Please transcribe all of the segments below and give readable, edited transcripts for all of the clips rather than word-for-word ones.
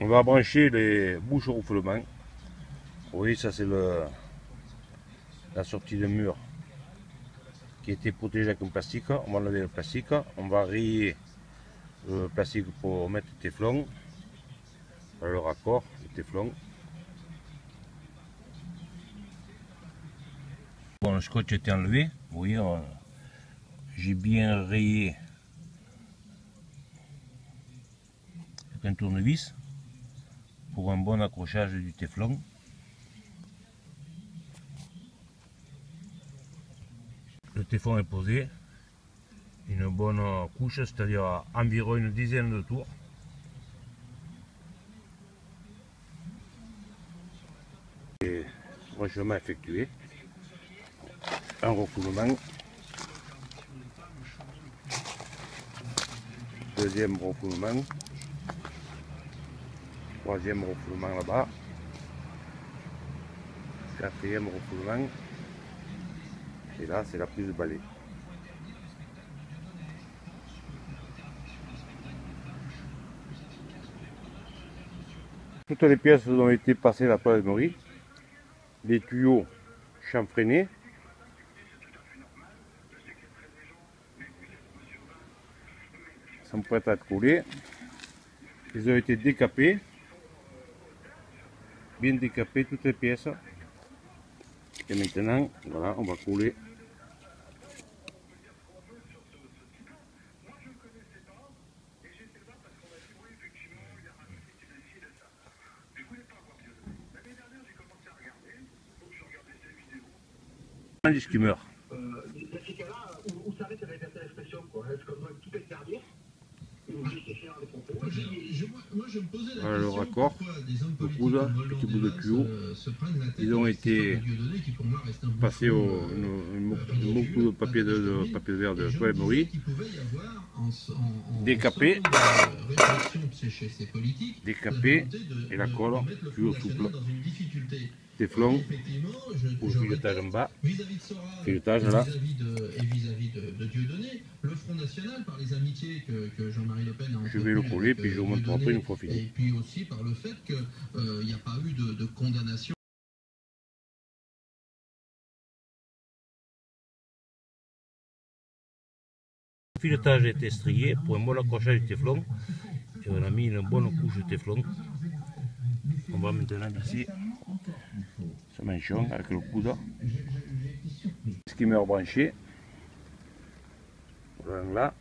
On va brancher les bouches au refoulement. Vous voyez, ça c'est la sortie de mur qui était protégée avec un plastique. On va enlever le plastique. On va rayer le plastique pour mettre le téflon. Le raccord, le téflon. Bon, le scotch était enlevé. Vous voyez, j'ai bien rayé avec un tournevis pour un bon accrochage du téflon. Le téflon est posé, une bonne couche, c'est-à-dire environ une dizaine de tours. Et branchement effectué, un refoulement, deuxième refoulement, troisième refoulement là-bas, quatrième refoulement, et là c'est la prise de balai. Toutes les pièces ont été passées à la toile de Mori, les tuyaux chanfreinés, sont prêts à être coulés, ils ont été décapés, bien décapés toutes les pièces, et maintenant voilà, on va couler. Un skimmer. Dans ces cas-là, où s'arrête la liberté d'expression, quoi? Est-ce qu'on doit tout interdire? Ou laisser faire les propos? Moi, je me posais la Voilà le question, raccord, pourquoi des hommes le politiques coude, comme petit Hollande bout et de Valls tuyau. se prennent la tête Ils ont avec cette histoire été de Dieudonné qui pour moi reste un passés bouffon au un ridicule, de papier, de papier vert de et je me toile disais Mori, qu'il pouvait y avoir en décapé, somme de réflexion chez ces politiques la décapé, volonté et la colle, de mettre le Front tuyau National souple, dans une difficulté. téflon, Effectivement, pour le je filetage en répète, bas, vis-à-vis de Soral filetage et là. vis-à-vis de Dieudonné, le Front National, par les amitiés que Jean-Marie Le Pen a Je vais le entretenues coller, avec puis je vous montre après Dieudonné, une fois fini. et puis aussi par le fait qu'il n'y a pas eu de condamnation. Le filetage est estrié pour un bon accrochage du téflon, et on a mis une bonne couche de téflon. On va maintenant lisser ce manchon avec le coude. Skimmer branché. Voilà là.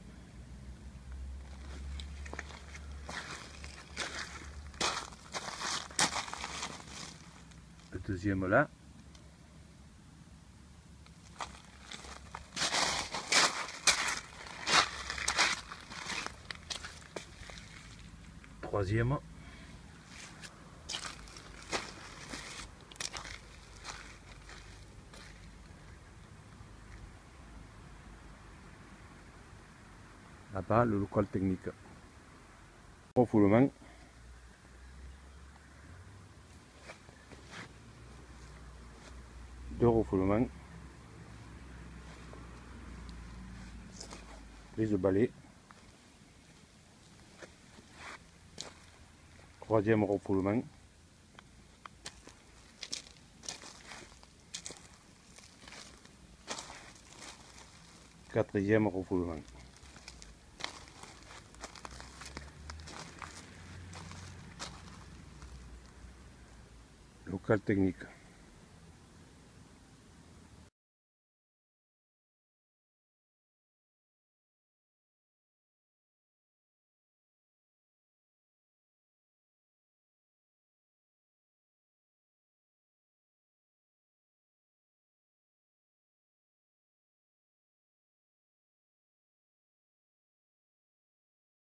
Le deuxième là. Troisième. Là-bas, le local technique. Refoulement. Deux refoulements. Prise de balai. Troisième refoulement. Quatrième refoulement. Local technique.